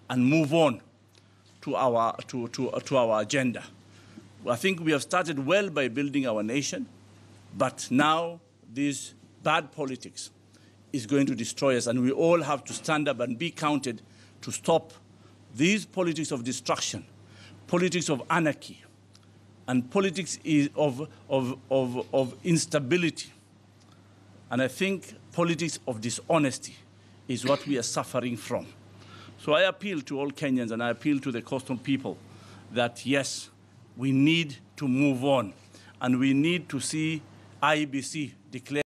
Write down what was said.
and move on to our agenda. I think we have started well by building our nation, but now this bad politics is going to destroy us, and we all have to stand up and be counted to stop these politics of destruction, politics of anarchy, and politics of instability. And I think politics of dishonesty is what we are suffering from. So I appeal to all Kenyans, and I appeal to the coastal people that, yes, we need to move on, and we need to see IEBC declare